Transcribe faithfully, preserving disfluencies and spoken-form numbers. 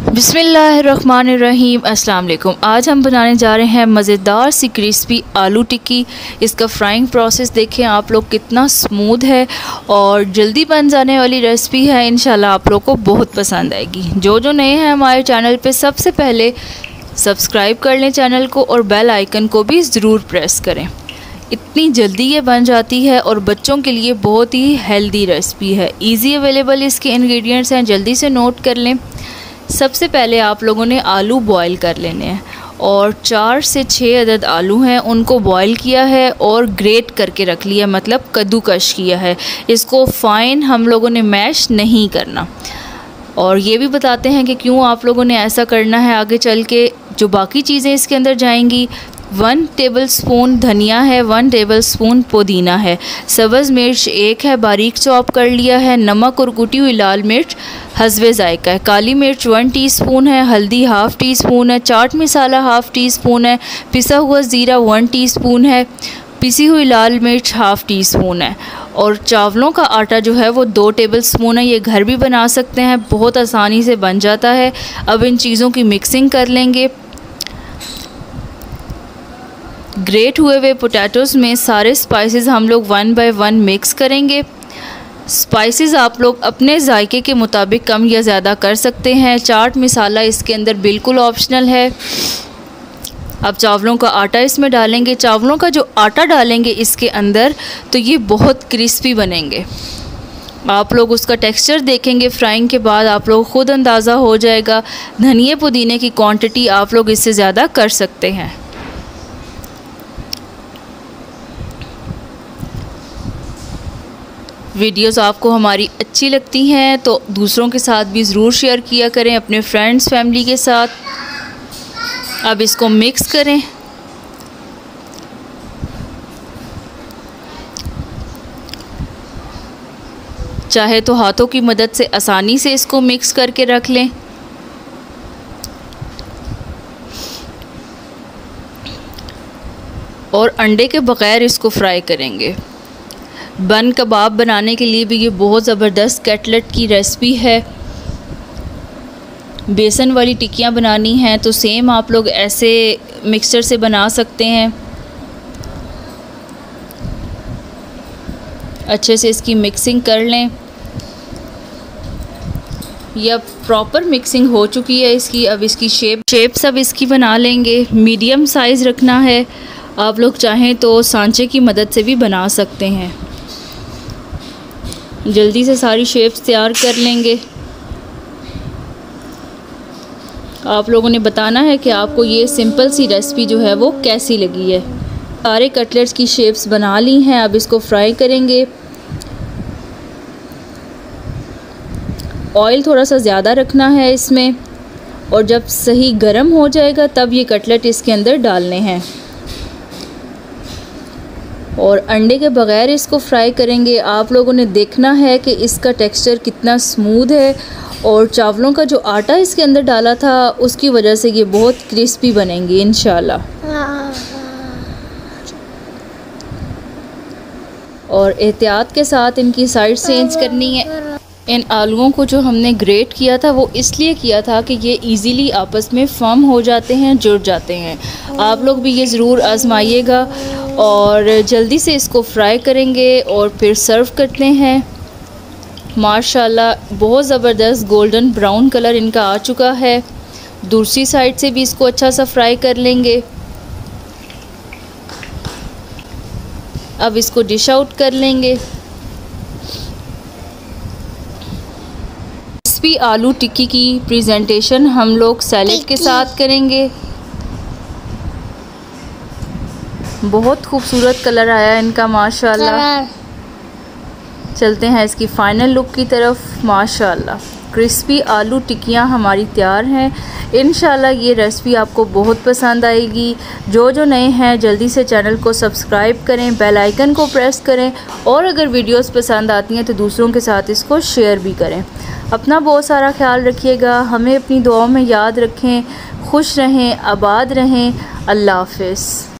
बिस्मिल्लाहिर्रहमानिर्रहीम। अस्सलाम वालेकुम। आज हम बनाने जा रहे हैं मज़ेदार सी क्रिस्पी आलू टिक्की। इसका फ्राइंग प्रोसेस देखें आप लोग कितना स्मूथ है और जल्दी बन जाने वाली रेसिपी है। इंशाल्लाह आप लोग को बहुत पसंद आएगी। जो जो नए हैं हमारे चैनल पे सबसे पहले सब्सक्राइब कर लें चैनल को और बेल आइकन को भी ज़रूर प्रेस करें। इतनी जल्दी ये बन जाती है और बच्चों के लिए बहुत ही हेल्दी रेसिपी है। इजी अवेलेबल इसके इंग्रेडिएंट्स हैं, जल्दी से नोट कर लें। सबसे पहले आप लोगों ने आलू बॉईल कर लेने हैं और चार से छः अदद आलू हैं उनको बॉईल किया है और ग्रेट करके रख लिया, मतलब कद्दूकश किया है। इसको फ़ाइन हम लोगों ने मैश नहीं करना। और ये भी बताते हैं कि क्यों आप लोगों ने ऐसा करना है आगे चल के। जो बाकी चीज़ें इसके अंदर जाएंगी, वन टेबलस्पून धनिया है, वन टेबलस्पून पुदीना है, सब्ज़ मिर्च एक है बारीक चॉप कर लिया है, नमक और कुटी हुई लाल मिर्च हस्बे जायका है, काली मिर्च वन टीस्पून है, हल्दी हाफ़ टी स्पून है, chaat masala half teaspoon है, पिसा हुआ ज़ीरा वन टीस्पून है, पिसी हुई लाल मिर्च हाफ़ टी स्पून है और चावलों का आटा जो है वो दो टेबलस्पून है। ये घर भी बना सकते हैं, बहुत आसानी से बन जाता है। अब इन चीज़ों की मिक्सिंग कर लेंगे। ग्रेट हुए हुए पोटैटोज़ में सारे स्पाइसेस हम लोग वन बाय वन मिक्स करेंगे। स्पाइसेस आप लोग अपने जायके के मुताबिक कम या ज़्यादा कर सकते हैं। चाट मसाला इसके अंदर बिल्कुल ऑप्शनल है। अब चावलों का आटा इसमें डालेंगे। चावलों का जो आटा डालेंगे इसके अंदर तो ये बहुत क्रिस्पी बनेंगे। आप लोग उसका टेक्सचर देखेंगे फ्राइंग के बाद, आप लोग ख़ुद अंदाज़ा हो जाएगा। धनिए पुदीने की क्वांटिटी आप लोग इससे ज़्यादा कर सकते हैं। वीडियोस आपको हमारी अच्छी लगती हैं तो दूसरों के साथ भी ज़रूर शेयर किया करें, अपने फ्रेंड्स फैमिली के साथ। अब इसको मिक्स करें। चाहे तो हाथों की मदद से आसानी से इसको मिक्स करके रख लें। और अंडे के बग़ैर इसको फ्राई करेंगे। बन कबाब बनाने के लिए भी ये बहुत ज़बरदस्त कटलेट की रेसिपी है। बेसन वाली टिक्कियाँ बनानी हैं तो सेम आप लोग ऐसे मिक्सचर से बना सकते हैं। अच्छे से इसकी मिक्सिंग कर लें। यह प्रॉपर मिक्सिंग हो चुकी है इसकी। अब इसकी शेप शेप सब इसकी बना लेंगे। मीडियम साइज़ रखना है। आप लोग चाहें तो सांचे की मदद से भी बना सकते हैं। जल्दी से सारी शेप्स तैयार कर लेंगे। आप लोगों ने बताना है कि आपको ये सिंपल सी रेसिपी जो है वो कैसी लगी है। सारे कटलेट्स की शेप्स बना ली हैं। अब इसको फ्राई करेंगे। ऑयल थोड़ा सा ज़्यादा रखना है इसमें और जब सही गर्म हो जाएगा तब ये कटलेट इसके अंदर डालने हैं और अंडे के बग़ैर इसको फ्राई करेंगे। आप लोगों ने देखना है कि इसका टेक्सचर कितना स्मूथ है और चावलों का जो आटा इसके अंदर डाला था उसकी वजह से ये बहुत क्रिस्पी बनेंगी इंशाल्लाह। और एहतियात के साथ इनकी साइड चेंज करनी है। इन आलूओं को जो हमने ग्रेट किया था वो इसलिए किया था कि ये इजीली आपस में फर्म हो जाते हैं, जुड़ जाते हैं। आप लोग भी ये ज़रूर आजमाइएगा और जल्दी से इसको फ्राई करेंगे और फिर सर्व करते हैं। माशाल्लाह बहुत ज़बरदस्त गोल्डन ब्राउन कलर इनका आ चुका है। दूसरी साइड से भी इसको अच्छा सा फ्राई कर लेंगे। अब इसको डिश आउट कर लेंगे। क्रिस्पी आलू टिक्की की प्रेजेंटेशन हम लोग सैलेड के साथ करेंगे। बहुत खूबसूरत कलर आया इनका माशाल्लाह। चलते हैं इसकी फ़ाइनल लुक की तरफ। माशाल्लाह क्रिस्पी आलू टिक्कियाँ हमारी तैयार हैं। इंशाल्लाह ये रेसिपी आपको बहुत पसंद आएगी। जो जो नए हैं जल्दी से चैनल को सब्सक्राइब करें, बेल आइकन को प्रेस करें और अगर वीडियोस पसंद आती हैं तो दूसरों के साथ इसको शेयर भी करें। अपना बहुत सारा ख्याल रखिएगा। हमें अपनी दुआओं में याद रखें। खुश रहें, आबाद रहें। अल्लाह हाफ़िज़।